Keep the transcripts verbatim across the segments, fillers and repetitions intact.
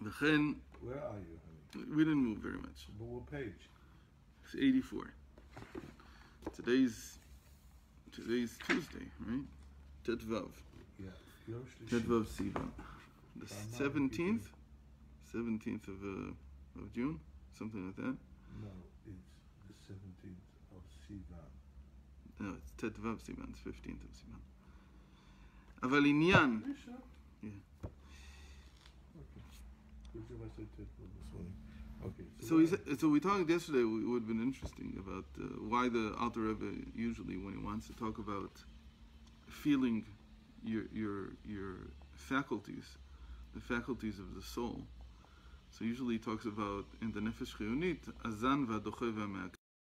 Where are you, honey? We didn't move very much. But what page? It's eighty-four. Today's today's Tuesday, right? Tet Vav. Yeah. Tet Vav Sivan. The seventeenth, seventeenth of uh, of June, something like that. No, it's the seventeenth of Sivan. No, it's Tet Vav Sivan. It's fifteenth of Sivan. אבל עניין. Yeah. Okay. Good job I said Tet Vav this morning. Okay. So, so, we, said, so we talked yesterday. It would have been interesting about uh, why the Alter Rebbe usually, when he wants to talk about feeling your your your faculties, the faculties of the soul. So usually he talks about in the Nefesh Chiyunit, Azan v'adoche v'ameak.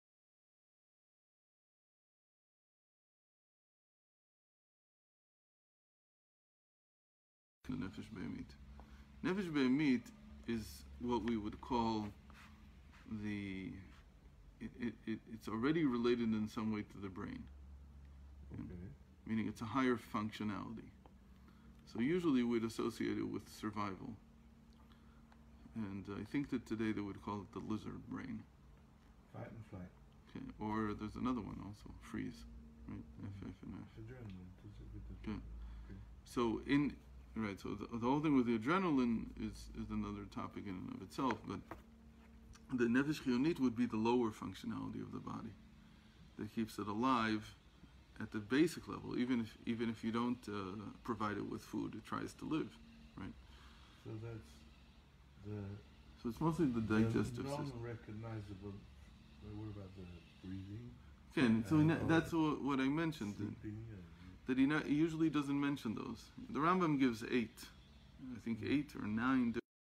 The Nefesh Be'emit. Nefesh Be'emit is what we would call the, it, it, it, it's already related in some way to the brain. okay. Meaning it's a higher functionality. So usually we'd associate it with survival. And I think that today they would call it the lizard brain. Fight and flight. Okay. Or there's another one also, freeze, right? Mm-hmm. F, F, and F. Adrenaline. Okay. Okay. So in, right, so the, the whole thing with the adrenaline is, is another topic in and of itself, but the Nefesh Chiyunit would be the lower functionality of the body that keeps it alive at the basic level. Even if even if you don't uh, provide it with food, it tries to live, right? So that's the. So it's mostly the digestive the system. non-recognizable. What about the breathing? Okay, so and na- that's what, what I mentioned. Sleeping, yeah. That he, not, he usually doesn't mention those. The Rambam gives eight, I think eight or nine.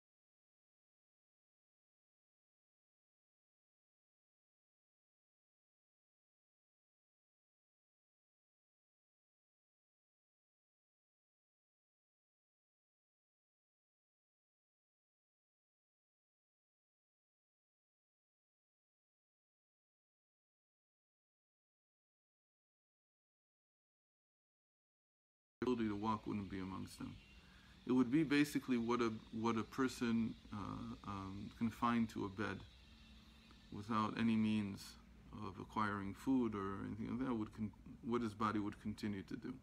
Ability to walk wouldn't be amongst them. It would be basically what a what a person uh, um, confined to a bed, without any means of acquiring food or anything like that, would con- what his body would continue to do.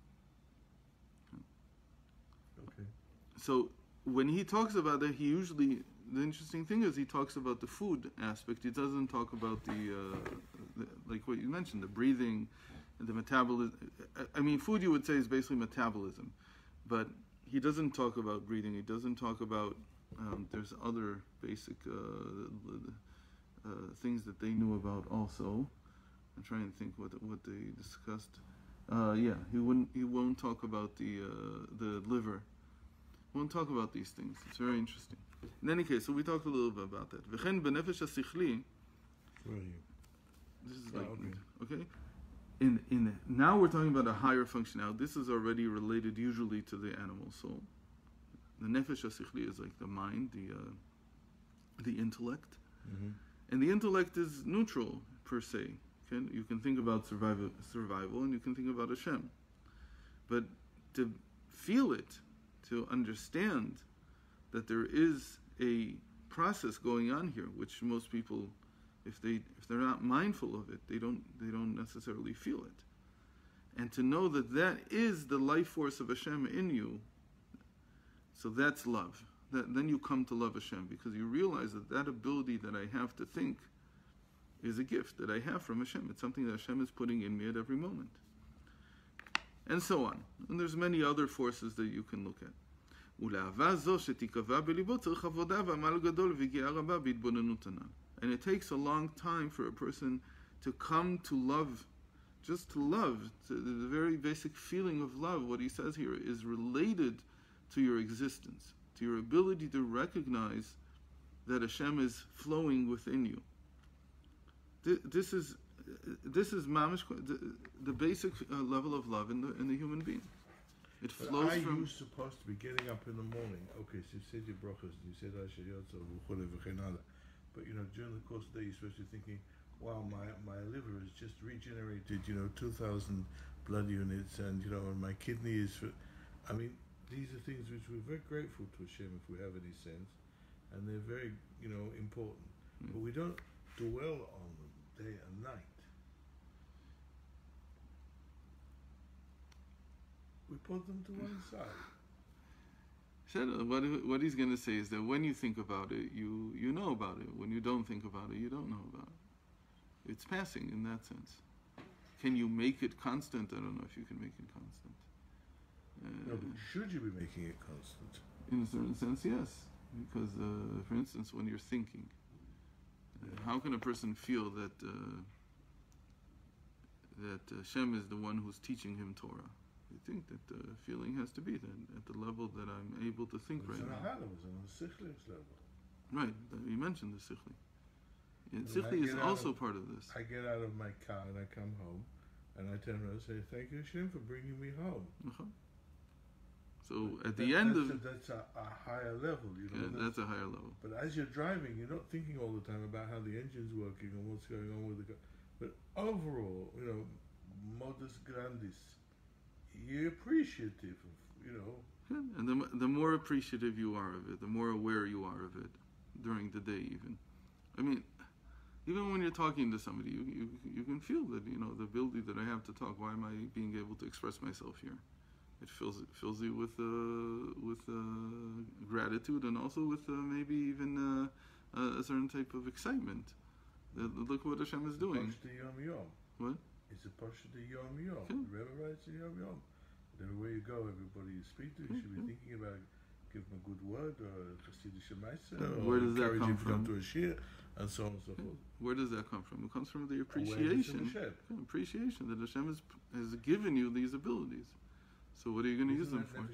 Okay. So when he talks about that, he usually, the interesting thing is he talks about the food aspect. He doesn't talk about the, uh, the like what you mentioned, the breathing. The metabolism, I mean, food you would say is basically metabolism, but he doesn't talk about breathing. He doesn't talk about, um, there's other basic uh, uh, things that they knew about also. I'm trying to think what what they discussed. Uh, yeah, he wouldn't. He won't talk about the uh, the liver. He won't talk about these things. It's very interesting. In any case, so we talked a little bit about that. V'chen b'nefesh hasichli. Where are you? This is Oh, like okay. okay. In in the, now we're talking about a higher functionality. This is already related usually to the animal soul. The nefesh hasichli is like the mind, the uh, the intellect, Mm-hmm. and the intellect is neutral per se. Okay? You can think about survival, survival, and you can think about Hashem, but to feel it, to understand that there is a process going on here, which most people, if they if they're not mindful of it, they don't they don't necessarily feel it. And to know that that is the life force of Hashem in you, so that's love. That, then you come to love Hashem, because you realize that that ability that I have to think is a gift that I have from Hashem. It's something that Hashem is putting in me at every moment. And so on. And there's many other forces that you can look at. And it takes a long time for a person to come to love, just to love. To the very basic feeling of love, what he says here, is related to your existence, to your ability to recognize that Hashem is flowing within you. This is this is mamish, the, the basic uh, level of love in the in the human being. It But flows are from. you supposed to be getting up in the morning? Okay, so you said your brachas, you said Ashayotza, but you know, during the course of the day, you're supposed to be thinking, wow, my, my liver has just regenerated, you know, two thousand blood units, and, you know, and my kidney is, I mean, these are things which we're very grateful to Hashem if we have any sense, and they're very, you know, important. Mm. But we don't dwell on them day and night. We put them to one side. What, what he's going to say is that when you think about it, you, you know about it. When you don't think about it, you don't know about it. It's passing in that sense. Can you make it constant? I don't know if you can make it constant. Uh, no, but should you be making it constant? In a certain sense, yes. Because, uh, for instance, when you're thinking, uh, how can a person feel that uh, that uh, Hashem is the one who's teaching him Torah? I think that the feeling has to be that at the level that I'm able to think right now. It's on a sichli level. Right, you mentioned the sichli. Yeah, sichli is also of, part of this. I get out of my car and I come home, and I turn around and say, "Thank you, Hashem, for bringing me home." Uh-huh. So but at the that, end that's of a, that's a, a higher level, you know. Yeah, that's, that's a higher level. But as you're driving, you're not thinking all the time about how the engine's working and what's going on with the car. But overall, you know, modus grandis. You're appreciative of, you know. Yeah, and the, the more appreciative you are of it, the more aware you are of it during the day even. I mean, even when you're talking to somebody, you, you, you can feel that, you know, the ability that I have to talk. Why am I being able to express myself here? It fills, it fills you with, uh, with uh, gratitude and also with uh, maybe even uh, a certain type of excitement. That, look what Hashem is doing. What? It's a Parashat Yom Yom. Okay. The Rebbe writes in Yom Yom. Everywhere you go, everybody you speak to, you should be thinking about give them a good word or Chassidish Shemaisa, or where does that come from? To a shir, and so on and so forth. Where does that come from? It comes from the appreciation. Yeah, appreciation that Hashem has, has given you these abilities. So what are you going to use them for?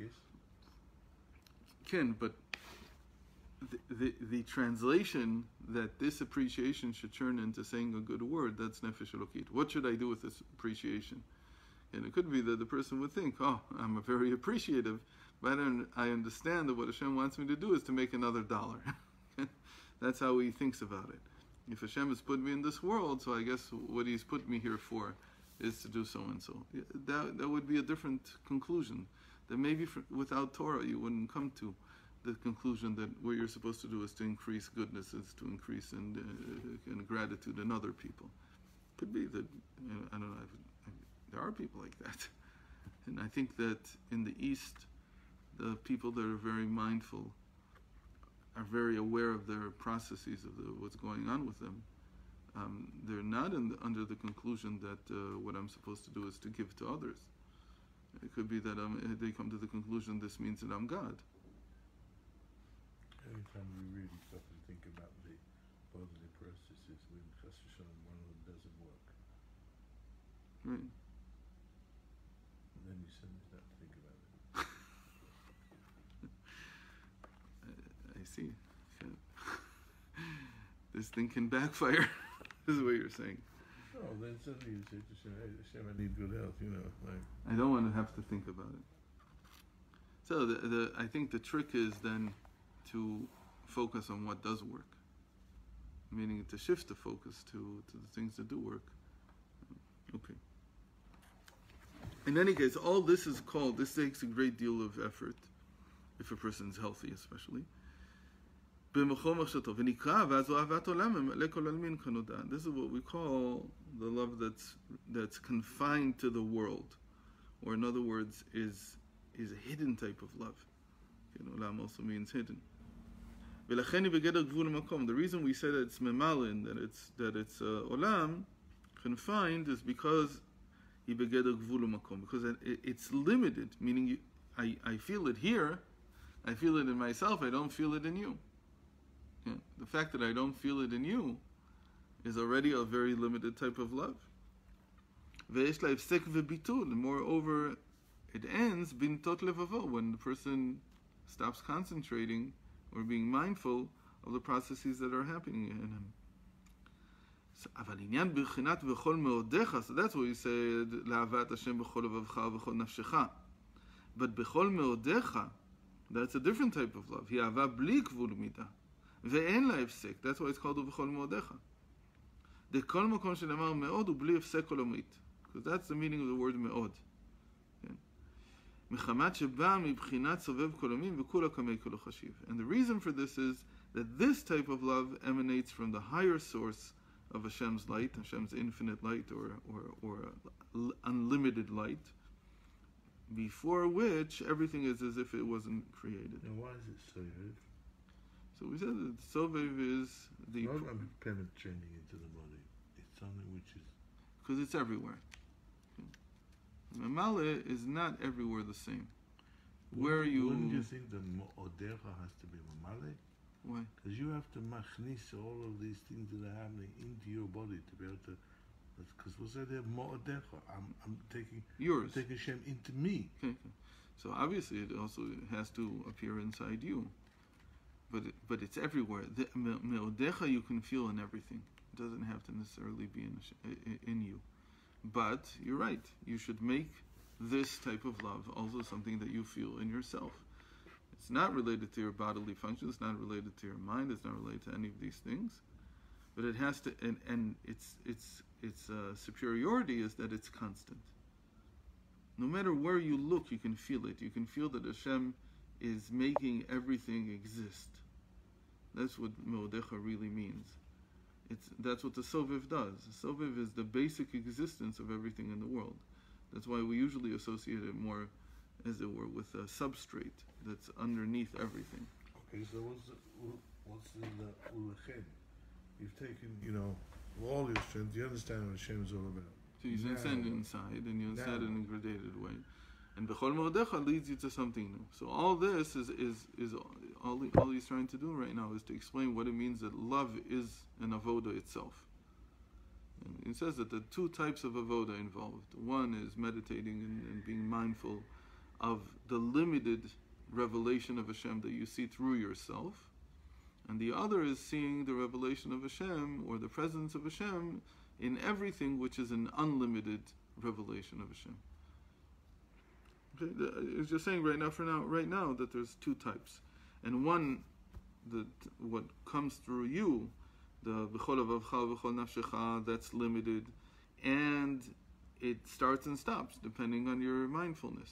Ken, but the, the the translation that this appreciation should turn into saying a good word, that's nefesh elokit. What should I do with this appreciation? And it could be that the person would think, oh, I'm a very appreciative, but I, don't, I understand that what Hashem wants me to do is to make another dollar. That's how he thinks about it. If Hashem has put me in this world, so I guess what he's put me here for is to do so and so. That, that would be a different conclusion. That maybe for, without Torah you wouldn't come to the conclusion that what you're supposed to do is to increase goodness, is to increase in, uh, in gratitude in other people. Could be that, you know, I don't know, I've, I've, there are people like that. And I think that in the East, the people that are very mindful are very aware of their processes, of the, what's going on with them. Um, they're not in the, under the conclusion that uh, what I'm supposed to do is to give to others. It could be that um, they come to the conclusion this means that I'm God. Anytime we really stop and think about the bodily processes when Chas v'Shalom one of them doesn't work. Right. And then you suddenly start to think about it. I, I see. This thing can backfire. This is what you're saying. No, then suddenly you say to Hashem, hey, Hashem, I need good health, you know. Like. I don't want to have to think about it. So the, the I think the trick is then to focus on what does work, meaning to shift the focus to, to the things that do work. Okay. In any case, all this is called, this takes a great deal of effort, if a person is healthy especially. This is what we call the love that's that's confined to the world, or in other words, is is a hidden type of love. Olam also means hidden. The reason we say that it's memalin, that it's that it's uh, olam, confined, is because because it, it's limited. Meaning, you, I I feel it here, I feel it in myself. I don't feel it in you. Yeah. The fact that I don't feel it in you is already a very limited type of love. Moreover, it ends bin tot levavo, when the person stops concentrating or being mindful of the processes that are happening in him. So, so that's what you said, la'avat Hashem b'chol levavcha v'chol nafshecha. But b'chol meodecha, that's a different type of love. Hi ava bli gvul midah. Ve'en la'efsek. That's why it's called b'chol meodecha. The kol makom shenemar meod u bli efsek olamit. Because that's the meaning of the word meod. Okay. מחמת שבא מבחינת סובב כל עמים וכולה קמי כל חשיב. And the reason for this is that this type of love emanates from the higher source of Hashem's light, Hashem's infinite light or, or, or unlimited light, before which everything is as if it wasn't created. And why is it Sovev? So we said that Sovev is the... Not pr- penetrating into the body. It's something which is... Because it's everywhere. Memale is not everywhere the same. Where wouldn't, you... Wouldn't you think the Odecha has to be Mamale? Why? Because you have to machnis all of these things that are happening into your body to be able to... Because what's that there? Mo'odecha. I'm, I'm taking... Yours. I'm taking Hashem into me. Okay, okay. So obviously it also has to appear inside you. But it, but it's everywhere. The Me'odecha you can feel in everything. It doesn't have to necessarily be in, in you. But you're right. You should make this type of love also something that you feel in yourself. It's not related to your bodily functions. It's not related to your mind. It's not related to any of these things. But it has to, and, and its its its uh, superiority is that it's constant. No matter where you look, you can feel it. You can feel that Hashem is making everything exist. That's what Me'odecha really means. It's that's what the Sovev does. The Sovev is the basic existence of everything in the world. That's why we usually associate it more, as it were, with a substrate that's underneath everything. Okay, so what's the, what's in the Ulechem? You've taken, you know, all your strength, you understand what Hashem is all about. So you Now- understand it inside, and you understand it now- in a gradated way. And Bechol Me'odecha leads you to something new. So all this is, is, is all, all he's trying to do right now is to explain what it means that love is an avoda itself. And he says that the two types of avoda involved. One is meditating and, and being mindful of the limited revelation of Hashem that you see through yourself. And the other is seeing the revelation of Hashem or the presence of Hashem in everything, which is an unlimited revelation of Hashem. Okay, it's just saying right now, for now, right now, that there's two types, and one, that what comes through you, the v'chol avavcha v'chol nafshecha, that's limited, and it starts and stops depending on your mindfulness.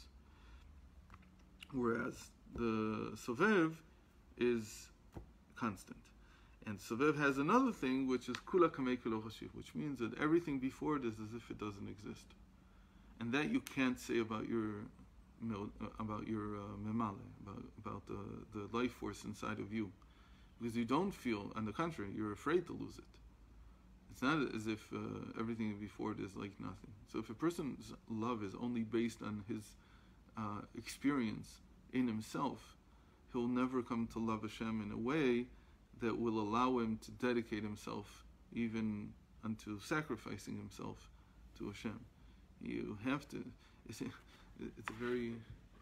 Whereas the sovev is constant, and sovev has another thing which is kula kamei kilo chashiv, which means that everything before it is as if it doesn't exist, and that you can't say about your about your uh, memale, about, about the, the life force inside of you. Because you don't feel, on the contrary, you're afraid to lose it. It's not as if uh, everything before it is like nothing. So if a person's love is only based on his uh, experience in himself, he'll never come to love Hashem in a way that will allow him to dedicate himself even unto sacrificing himself to Hashem. You have to... It's, it's a very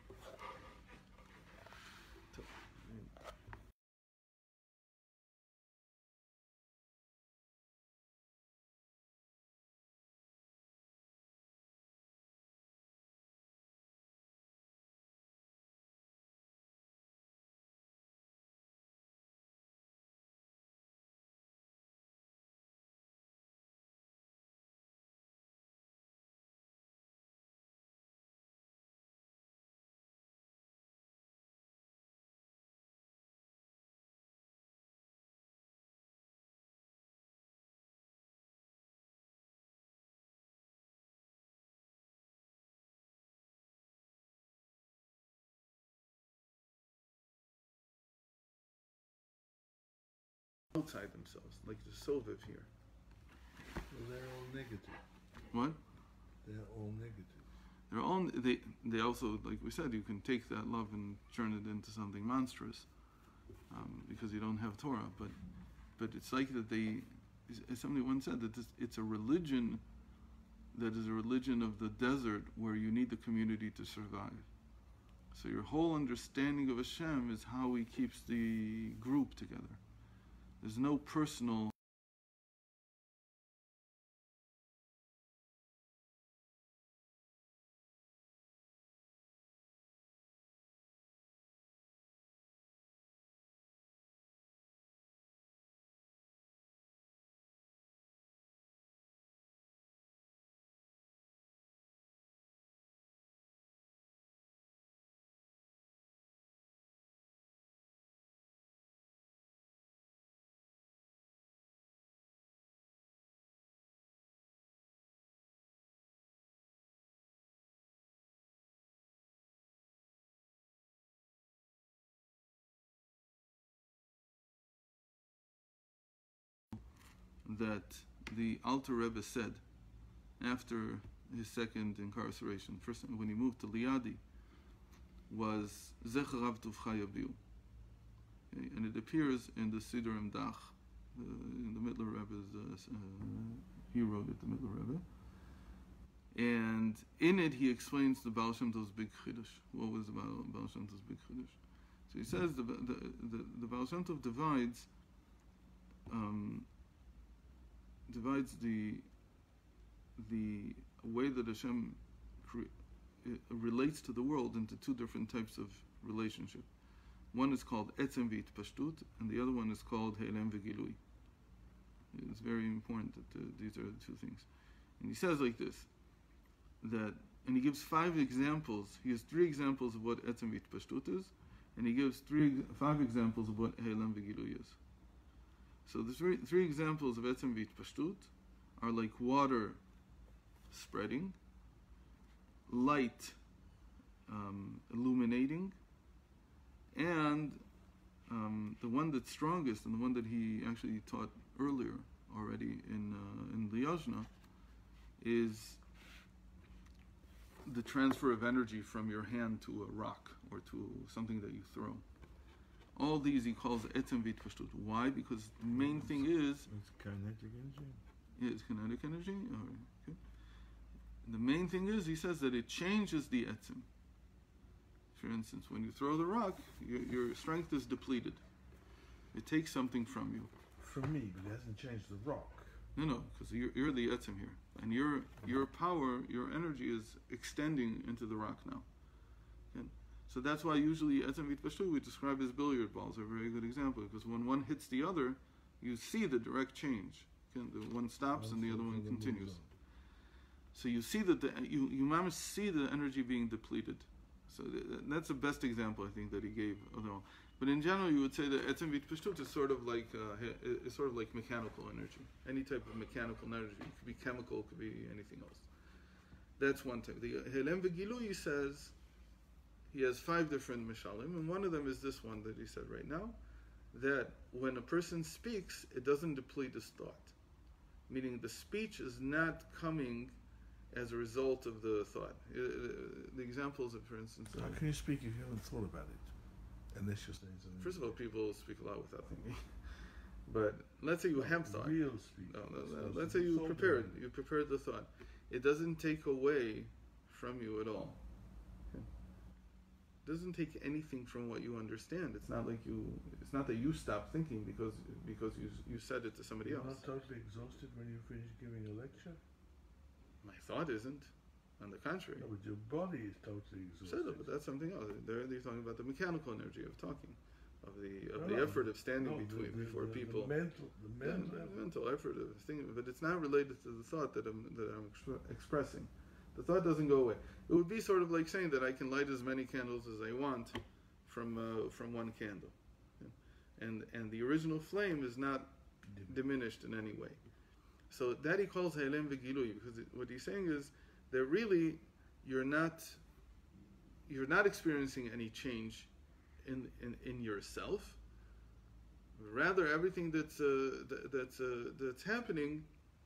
outside themselves, like the sovev here. Well, they're all negative. What? They're all negative. They're all they. They also, like we said, you can take that love and turn it into something monstrous, um, because you don't have Torah. But, but it's like that they, as somebody once said, that this, it's a religion that is a religion of the desert where you need the community to survive. So your whole understanding of Hashem is how He keeps the group together. There's no personal that the Alter Rebbe said after his second incarceration, first when he moved to Liadi, was Zecharav Tuvcha Yabiu. Okay, and it appears in the Sidurim Dach, uh, in the Mittler Rebbe's, uh, uh, he wrote it, the Mittler Rebbe. And in it he explains the Baal Shem Tov's big Chiddush. What was the Baal, Baal Shem Tov's big Chiddush? So he says the, the, the, the Baal Shem Tov divides, um, divides the, the way that Hashem cre- relates to the world into two different types of relationship. One is called Etzem V'Itpashtut, and the other one is called He'elem V'Gilui. It's very important that uh, these are the two things. And he says like this, that, and he gives five examples. He has three examples of what Etzem V'Itpashtut is, and he gives three, five examples of what He'elem V'Gilui is. So the three, three examples of Etzem V'Itpashtut are like water spreading, light um, illuminating, and um, the one that's strongest, and the one that he actually taught earlier already in uh, in Liozna, is the transfer of energy from your hand to a rock or to something that you throw. All these he calls etzem v'itpashtut. Why? Because the main thing is it's kinetic energy. Yeah, it's kinetic energy. All right, okay. The main thing is he says that it changes the etzem. For instance, when you throw the rock, your, your strength is depleted. It takes something from you. For me, but it hasn't changed the rock. No, no, because you're, you're the etzem here, and your your power, your energy is extending into the rock now. Okay? So that's why usually etzem v'itpashtut we describe as billiard balls are a very good example, because when one hits the other, you see the direct change. Okay? The one stops and the other one continues. So you see that the you you mamish see the energy being depleted. So th- that's the best example I think that he gave. Although, but in general, you would say that etzem v'itpashtut is sort of like uh, is sort of like mechanical energy. Any type of mechanical energy, it could be chemical, it could be anything else. That's one type. The He'elem V'Gilui says he has five different mishalim, and one of them is this one that he said right now, that when a person speaks, it doesn't deplete his thought, meaning the speech is not coming as a result of the thought. Uh, the examples of, for instance, How can you speak if you haven't thought about it? Unless you're saying something. First of all, people speak a lot without thinking. But let's say you have thought. Real speak. No, no, no. Let's say you prepared. You prepared the thought. It doesn't take away from you at all. Okay. It doesn't take anything from what you understand. It's not like you. It's not that you stop thinking because because you you said it to somebody You're else. not totally exhausted when you finish giving a lecture. My thought isn't. On the contrary. No, but your body is totally exhausted. Said it, but that's something else. They're, they're talking about the mechanical energy of talking, of the of No, the no, effort of standing no, between the, the, before the, people. The mental, the Yeah, mental, the effort. mental effort of thinking, but it's not related to the thought that I'm that I'm exp- expressing. The thought doesn't go away. It would be sort of like saying that I can light as many candles as I want from uh, from one candle, okay? and and the original flame is not diminished in any way. So that he calls He'elem V'Gilui, because it, what he's saying is that really you're not you're not experiencing any change in in, in yourself. Rather, everything that's uh, th- that's uh, that's happening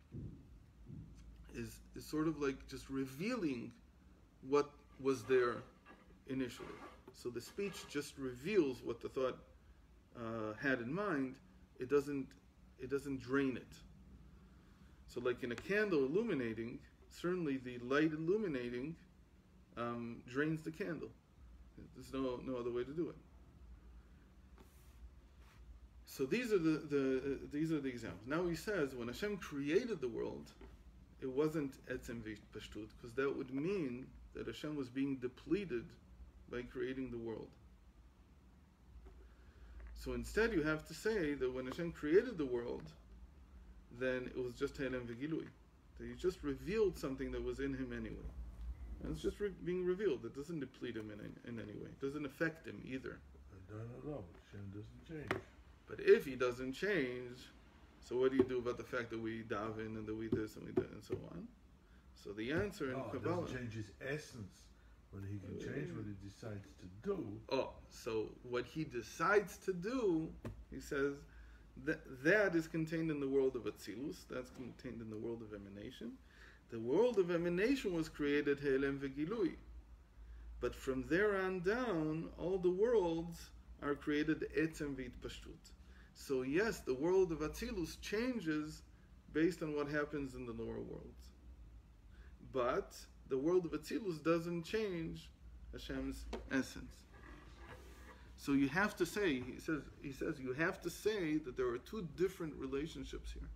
is is sort of like just revealing what was there initially. So the speech just reveals what the thought uh, had in mind. It doesn't it doesn't drain it. So, like in a candle illuminating, certainly the light illuminating um, drains the candle. There's no no other way to do it. So these are the, the uh, these are the examples. Now he says when Hashem created the world, it wasn't etzem v'itpashtut, because that would mean that Hashem was being depleted by creating the world. So instead, you have to say that when Hashem created the world, then it was just He'elem V'Gilui. That He just revealed something that was in Him anyway. And it's just re- being revealed. It doesn't deplete Him in, in any way. It doesn't affect Him either. No, no, no. Hashem doesn't change. But if He doesn't change, so what do you do about the fact that we daven and that we this and we that and so on? So the answer in No, it Kabbalah... doesn't change His essence. Whether He can change what He decides to do. Oh, so what He decides to do, He says, That, that is contained in the world of Atzilus. That's contained in the world of emanation. The world of emanation was created Helem V'Gilui. But from there on down, all the worlds are created Etzem V'Itpashtut. So yes, the world of Atzilus changes based on what happens in the lower worlds. But the world of Atzilus doesn't change Hashem's essence. So you have to say, he says, he says, you have to say that there are two different relationships here.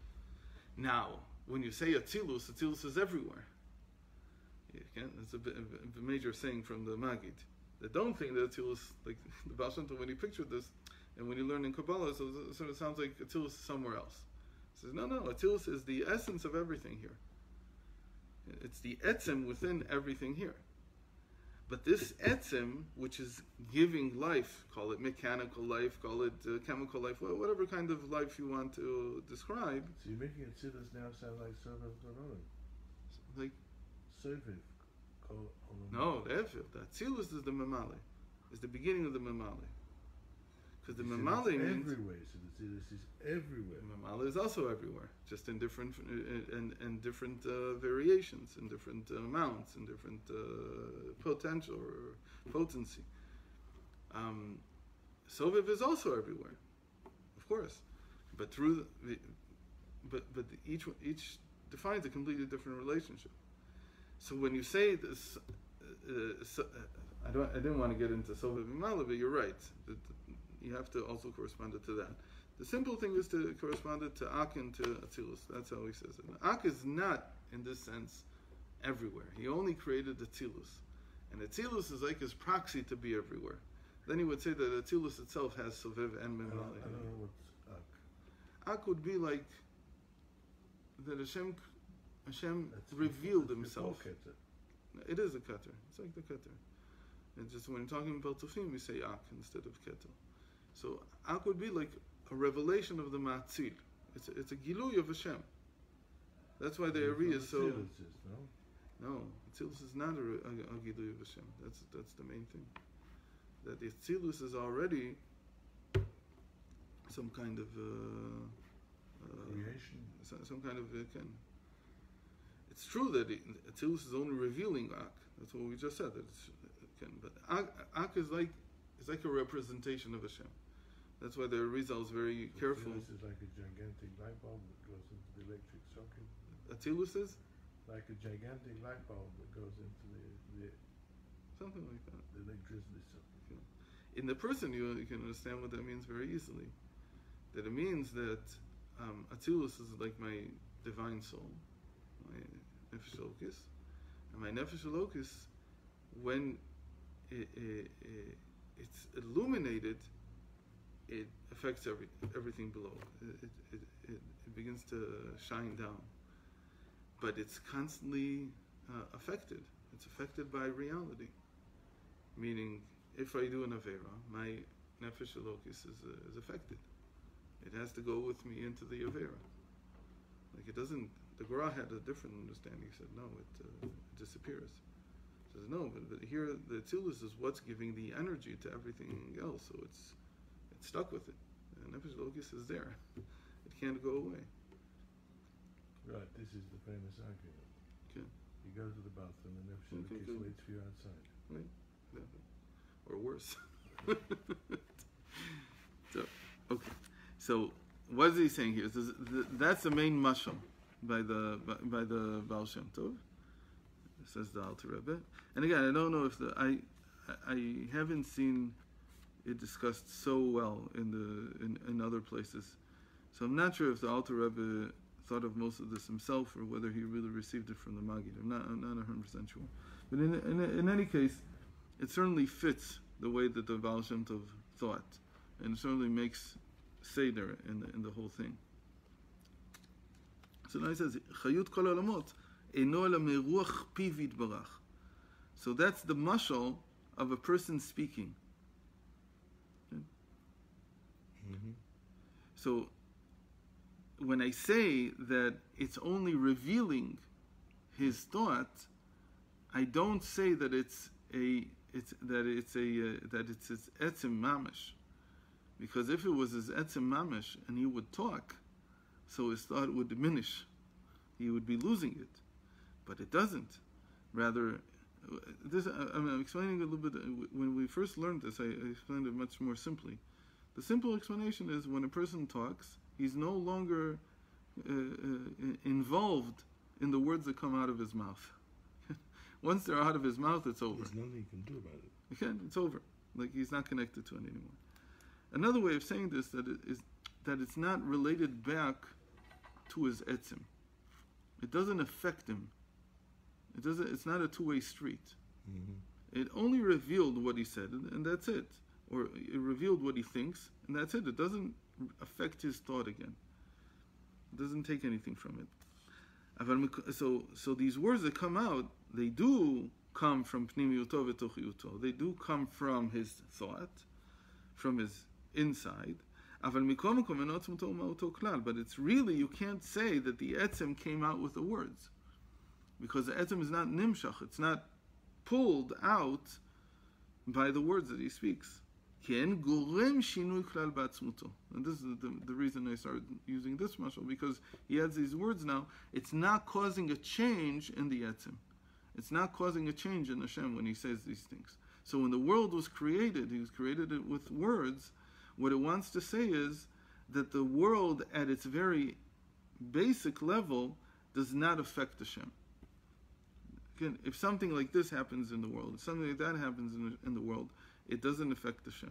Now, when you say Atzilus, Atzilus is everywhere. You can't, it's a, a, a major saying from the Maggid. They don't think that Atzilus, like the Baal Shem Tov, when he pictured this, and when you learn in Kabbalah, so it sort of sounds like Atzilus is somewhere else. He says, no, no, Atzilus is the essence of everything here. It's the etzem within everything here. But this etzem, which is giving life, call it mechanical life, call it uh, chemical life, whatever kind of life you want to describe. So you're making Atzilus now sound like Sovev Kononim. Like Sovev. No, the Efil. The Atzilus is the Memale. It's the beginning of the Memale. Because the Memale means everywhere. So the Atzilus is everywhere. Memale is also everywhere, just in different uh, and and different uh, variations, in different uh, amounts, in different uh, potential or potency. Um, Sovev is also everywhere, of course, but through the, but but the, each each defines a completely different relationship. So when you say this, uh, so, uh, I don't I didn't want to get into Sovev and Memale, but you're right. The, the, you have to also correspond it to that. The simple thing is to correspond it to Ak and to Atzilus. That's how he says it. Ak is not, in this sense, everywhere. He only created Atzilus. And Atzilus is like his proxy to be everywhere. Then he would say that Atzilus itself has Sovev and Memale. I don't, I don't know what's Ak. Ak would be like that Hashem, Hashem That's revealed it's himself. It is a Keter. It's like the Keter. And just when you're talking about Tufim, we say Ak instead of Keter. So Ak would be like a revelation of the Matzil. It's a, it's a Gilui of Hashem. That's why the Ari is so... Atzilus is, no? No, Atzilus is not a, a, a Gilui of Hashem. That's that's the main thing. That the Atzilus is already some kind of... Uh, uh, Creation. Some, some kind of... Uh, can, it's true that it, Atzilus is only revealing Ak. That's what we just said. That it's, it can, but Ak, Ak is like is like a representation of Hashem. That's why the Arizal is very So careful. Atzilus is like a gigantic light bulb that goes into the electric socket. Atzilus is Like a gigantic light bulb that goes into the, the, something like that. the electricity socket. In the person, you, you can understand what that means very easily. That it means that um, Atzilus is like my divine soul, my Nefesh Elokis. And my Nefesh Elokis, when it, it, it, it's illuminated, it affects every, everything below. It, it, it, it, it begins to shine down. But it's constantly uh, affected. It's affected by reality. Meaning, if I do an Avera, my Nefesh Elokis is, uh, is affected. It has to go with me into the Avera. Like it doesn't, the Gra had a different understanding. He said, no, it, uh, it disappears. He says, no, but, but here the Atzilus is what's giving the energy to everything else. So it's it's stuck with it. The Nefesh Elokis is there. It can't go away. Right, this is the famous argument. Okay. You go to the bathroom and Nefesh Okay, Elokis good. waits for you outside. Right? Exactly. Or worse. So, okay. So, what is he saying here? This is, that's the main mashal by the by, by the Baal Shem Tov. Says the Alter Rebbe. And again, I don't know if the I I haven't seen it discussed so well in the in, in other places. So I'm not sure if the Alter Rebbe thought of most of this himself or whether he really received it from the Maggid. I'm not I'm not one hundred percent sure. But in, in in any case, it certainly fits the way that the Baal Shem Tov thought, and it certainly makes seder in the in the whole thing. So now he says, "Chayut kol olamot eino ela meruach piv yitbarach." So that's the mashal of a person speaking. Okay? Mm-hmm. So when I say that it's only revealing his thought, I don't say that it's a it's that it's a uh, that it's its etzim mamish. Because if it was his etzem mamish and he would talk, so his thought would diminish. He would be losing it. But it doesn't. Rather, this, I mean, I'm explaining a little bit. When we first learned this, I, I explained it much more simply. The simple explanation is when a person talks, he's no longer uh, uh, involved in the words that come out of his mouth. Once they're out of his mouth, it's over. There's nothing you can do about it. You can't, it's over. Like he's not connected to it anymore. Another way of saying this that it is that it's not related back to his etzim. It doesn't affect him. It doesn't. It's not a two-way street. Mm-hmm. It only revealed what he said, and, and that's it. Or it revealed what he thinks, and that's it. It doesn't affect his thought again. It doesn't take anything from it. So, so these words that come out, they do come from pnimiyuto v'tochiyuto. They do come from his thought, from his inside. But it's really, you can't say that the etzem came out with the words, because the etzem is not nimshach. It's not pulled out by the words that he speaks. And this is the, the reason I started using this mashal, because he adds these words now. It's not causing a change in the etzem. It's not causing a change in Hashem when he says these things. So when the world was created, he was created it with words. What it wants to say is that the world at its very basic level does not affect Hashem. Again, if something like this happens in the world, if something like that happens in the, in the world, it doesn't affect Hashem.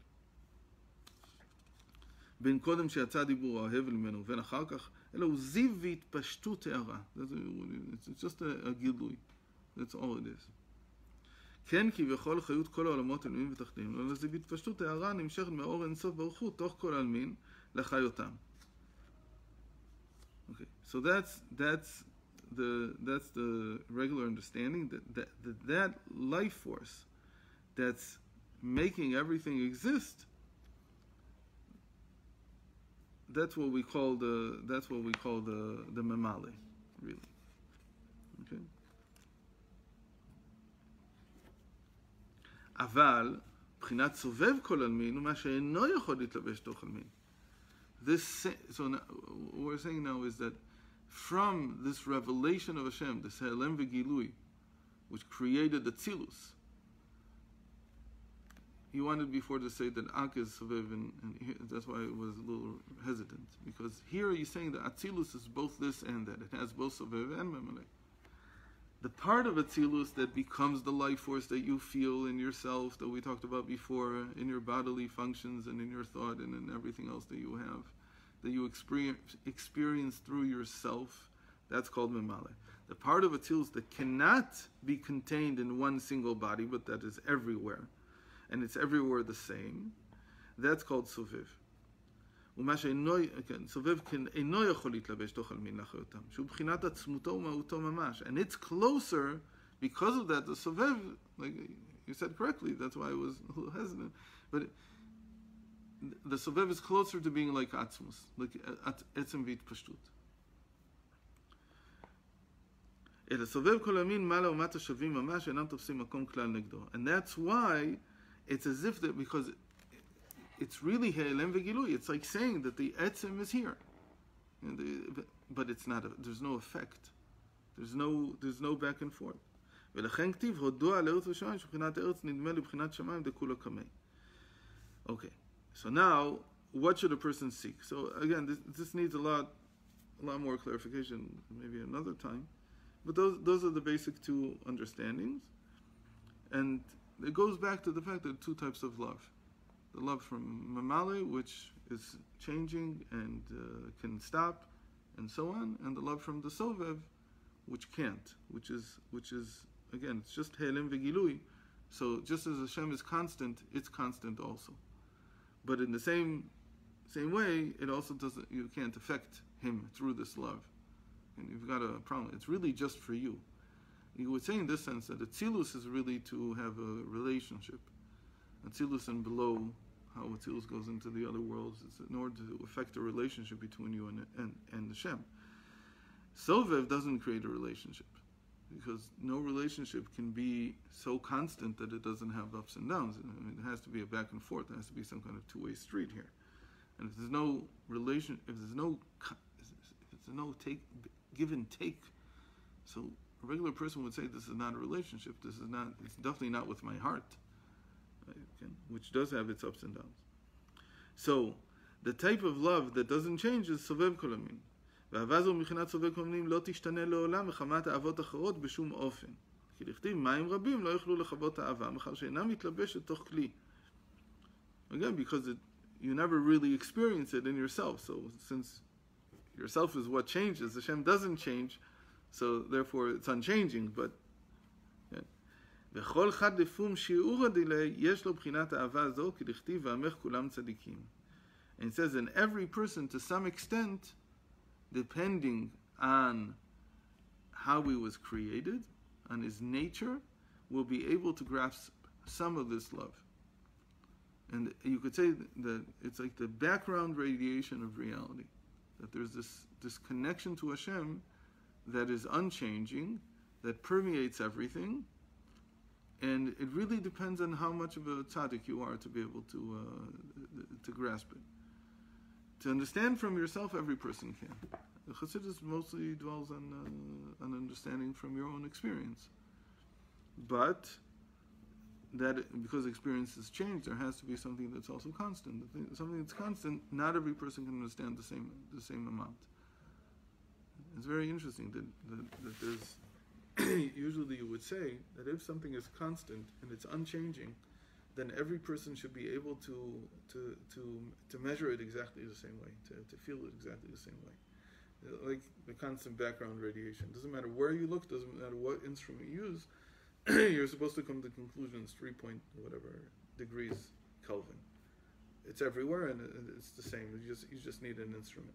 בין קודם שיצא דיבור האוהב ממנו ובין אחר כך, אלא הוא זיו והתפשטות הערה. It's just a, a גילוי. That's all it is. כן כי בכל חיות כל העולמות עלמין ותחתיהם, אלא זיו והתפשטות הערה נמשכת מאור אינסוף ברוך הוא תוך כל עלמין לחיותם. Okay, so that's that's the that's the regular understanding that that that, that life force that's making everything exist, that's what we call the that's what we call the the memale, really. Okay. אבל בחינת סובב כל עלמין הוא מה שאינו יכול להתלבש תוך עלמין. This, so now, what we're saying now is that from this revelation of Hashem, this Helem v'Gilui, which created the Tzilus, he wanted before to say that Ak is Sovev, and, and he, that's why I was a little hesitant, because here he's saying that Atzilus is both this and that. It has both Sovev and Memale. The part of Atzilus that becomes the life force that you feel in yourself, that we talked about before, in your bodily functions and in your thought and in everything else that you have, that you experience, experience through yourself, that's called Memale. The part of Atzilus that cannot be contained in one single body, but that is everywhere, and it's everywhere the same, that's called Sovev. סובב אינו יכול להתלבש תוך עלמין לאחיותם, שהוא בחינת עצמותו ומהותו ממש. And it's closer, because of that, the סובב, like you said correctly, that's why I was a little hesitant, but the סובב is closer to being like עצמוס, like עצם והתפשטות. אלא סובב כל עלמין מעלה ומטה שווים ממש, אינם תופסים מקום כלל נגדו. And that's why it's as if that, because it's really Helem v'Gilui. It's like saying that the etzem is here, and the, but it's not. A, there's no effect. There's no. There's no back and forth. ולכן כתיב הודו על ארץ ושמיים שבחינת הארץ נדמה לבחינת שמיים דכולו קמי. Okay, so now what should a person seek? So again, this, this needs a lot, a lot more clarification, maybe another time. But those those are the basic two understandings, and it goes back to the fact that two types of love. The love from Mamale, which is changing and uh, can stop, and so on, and the love from the Sovev, which can't, which is, which is again, it's just Helem v'Gilui. So just as Hashem is constant, it's constant also. But in the same same way, it also doesn't. You can't affect him through this love, and you've got a problem. It's really just for you. You would say in this sense that Atzilus is really to have a relationship. Atzilus and below, how Atzilus goes into the other worlds, is in order to affect a relationship between you and and, and Hashem. Sovev doesn't create a relationship. because no relationship can be so constant that it doesn't have ups and downs. I mean, it has to be a back and forth. There has to be some kind of two-way street here. And if there's no relation, if there's no, if there's no take, give and take, so a regular person would say this is not a relationship. This is not. It's definitely not with my heart, okay, which does have its ups and downs. So, the type of love that doesn't change is סובב כל המין. והאהבה זו מבחינת סובב כל המינים לא תשתנה לעולם מחמת אהבות אחרות בשום אופן. כי לכתיב מים רבים לא יוכלו לכבות האהבה, מאחר שאינה מתלבשת תוך כלי. Again, because it, you never really experience it in yourself. So, since yourself is what changes, Hashem doesn't change, so therefore it's unchanging, but וכל חד לפום שיעור הדילי יש לו בחינת האהבה הזו כי לכתיב ועמך כולם צדיקים. And it says, in every person, to some extent, depending on how he was created, on his nature, will be able to grasp some of this love. And you could say that it's like the background radiation of reality. That there's this, this connection to Hashem that is unchanging, that permeates everything, and it really depends on how much of a tzaddik you are to be able to uh, to grasp it. To understand from yourself, every person can. The Chassidus mostly dwells on uh, on understanding from your own experience. But that because experiences change, there has to be something that's also constant. Something that's constant, not every person can understand the same the same amount. It's very interesting that that, that there's usually you would say that if something is constant and it's unchanging, then every person should be able to to to to measure it exactly the same way, to, to feel it exactly the same way. Like the constant background radiation. Doesn't matter where you look, doesn't matter what instrument you use, you're supposed to come to conclusions three point whatever degrees Kelvin. It's everywhere and it's the same. You just you just need an instrument.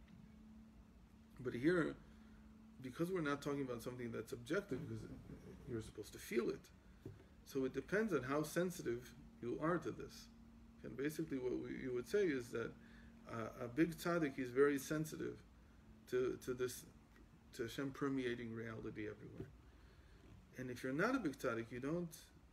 But here, because we're not talking about something that's objective, because you're supposed to feel it, so it depends on how sensitive you are to this. And basically what we, you would say is that uh, a big tzaddik is very sensitive to, to this, to Hashem permeating reality everywhere. And if you're not a big tzaddik, you don't,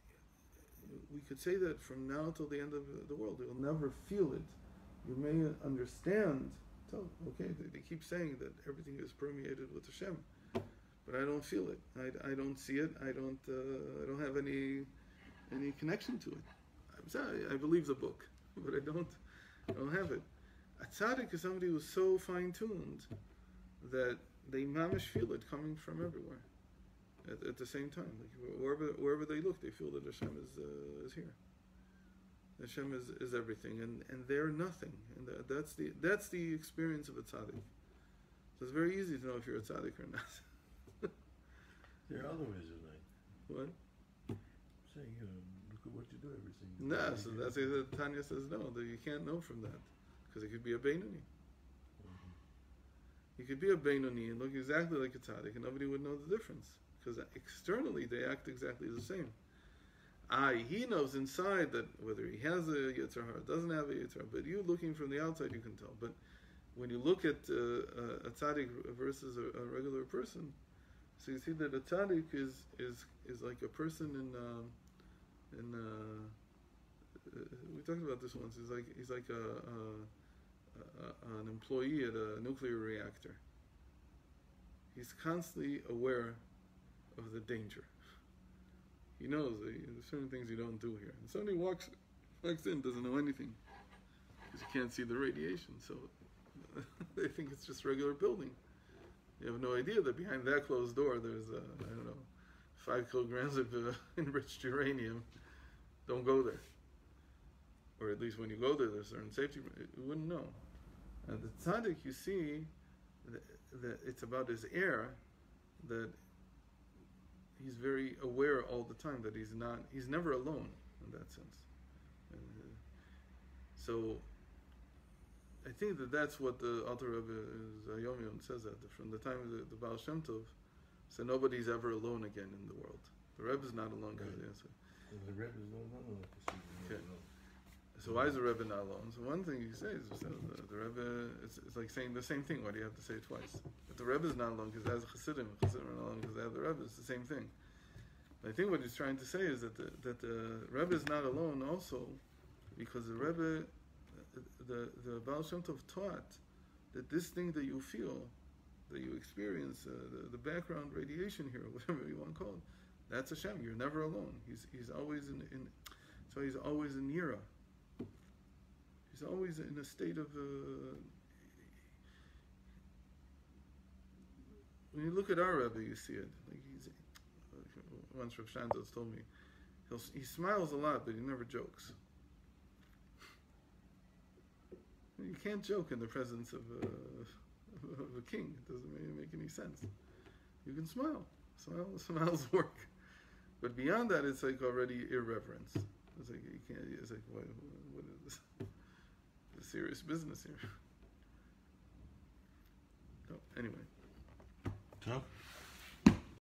we could say that from now till the end of the world, you'll never feel it. You may understand, so, okay, they, they keep saying that everything is permeated with Hashem, but I don't feel it. I, I don't see it. I don't. Uh, I don't have any any connection to it. I'm sorry. I believe the book, but I don't. I don't have it. A tzaddik is somebody who's so fine-tuned that they mamish feel it coming from everywhere at, at the same time. Like wherever wherever they look, they feel that Hashem is uh, is here. Hashem is, is everything, and, and they're nothing, and that, that's the that's the experience of a tzaddik. So it's very easy to know if you're a tzaddik or not. There are other ways of knowing. What? Saying, you know, look at what you do every single No, day. so that's it. Tanya says no, that you can't know from that, because it could be a Beinoni. Mm-hmm. You could be a Beinoni and look exactly like a tzaddik, and nobody would know the difference, because externally they act exactly the same. I, he knows inside that whether he has a Yetzer Hara, doesn't have a Yetzer Hara, but you looking from the outside, you can tell. But when you look at uh, a tzaddik versus a, a regular person, so you see that a tzaddik is is is like a person in um, in uh, we talked about this once. He's like he's like a, a, a an employee at a nuclear reactor. He's constantly aware of the danger. He knows that there's certain things you don't do here. And somebody walks walks in, doesn't know anything because you can't see the radiation. So they think it's just regular building. You have no idea that behind that closed door there's, uh, I don't know, five kilograms of uh, enriched uranium. Don't go there. Or at least when you go there, there's certain safety. You wouldn't know. And the tzaddik, you see that, that it's about his air, that he's very aware all the time that he's not, he's never alone in that sense. And, uh, so, I think that that's what the Alter Rebbe Yom Yom says that from the time of the, the Baal Shem Tov, so nobody's ever alone again in the world. The Rebbe is not alone. Right. Yes. The Rebbe is not alone. Okay. So why is the Rebbe not alone? So one thing you say is so the, the Rebbe, it's, it's like saying the same thing. Why do you have to say it twice? But the Rebbe is not alone because as a Chassidim, Chassidim are not alone because they have the Rebbe. It's the same thing. But I think what he's trying to say is that the, that the Rebbe is not alone also because the Rebbe, the, the Baal Shem Tov taught that this thing that you feel, that you experience, uh, the, the background radiation here, whatever you want to call it, that's Hashem. You're never alone. He's he's always in, in so he's always in Yira. He's always in a state of. Uh, when you look at our Rebbe, you see it. Like he's once Rav Shantos told me, he'll, he smiles a lot, but he never jokes. You can't joke in the presence of a, of a king. It doesn't really make any sense. You can smile. Smile, smiles work. But beyond that, it's like already irreverence. It's like you can't. It's like what, what is this? It's serious business here. Oh, anyway.